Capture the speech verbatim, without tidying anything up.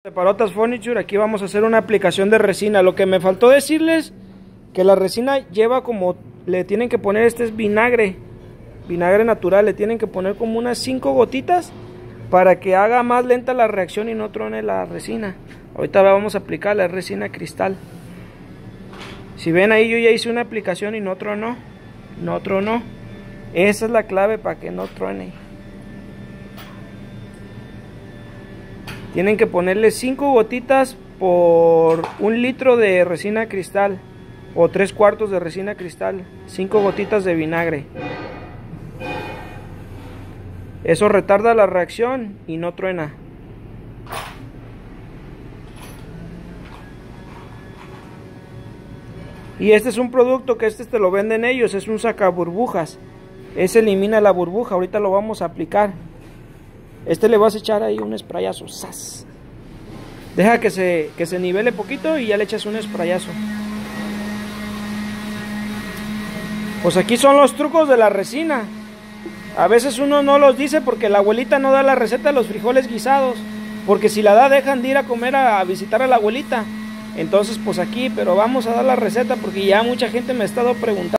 Parotas Furniture, aquí vamos a hacer una aplicación de resina. Lo que me faltó decirles, que la resina lleva como, le tienen que poner, este es vinagre, vinagre natural, le tienen que poner como unas cinco gotitas para que haga más lenta la reacción y no trone la resina. Ahorita vamos a aplicar la resina cristal. Si ven ahí, yo ya hice una aplicación y no tronó, no tronó. Esa es la clave para que no truene. Tienen que ponerle cinco gotitas por un litro de resina cristal o tres cuartos de resina cristal, cinco gotitas de vinagre. Eso retarda la reacción y no truena. Y este es un producto que este te lo venden ellos, es un saca burbujas. Ese elimina la burbuja, ahorita lo vamos a aplicar. Este le vas a echar ahí un sprayazo. ¡Sas! Deja que se, que se nivele poquito y ya le echas un sprayazo. Pues aquí son los trucos de la resina. A veces uno no los dice porque la abuelita no da la receta de los frijoles guisados. Porque si la da, dejan de ir a comer a, a visitar a la abuelita. Entonces pues aquí, pero vamos a dar la receta porque ya mucha gente me ha estado preguntando.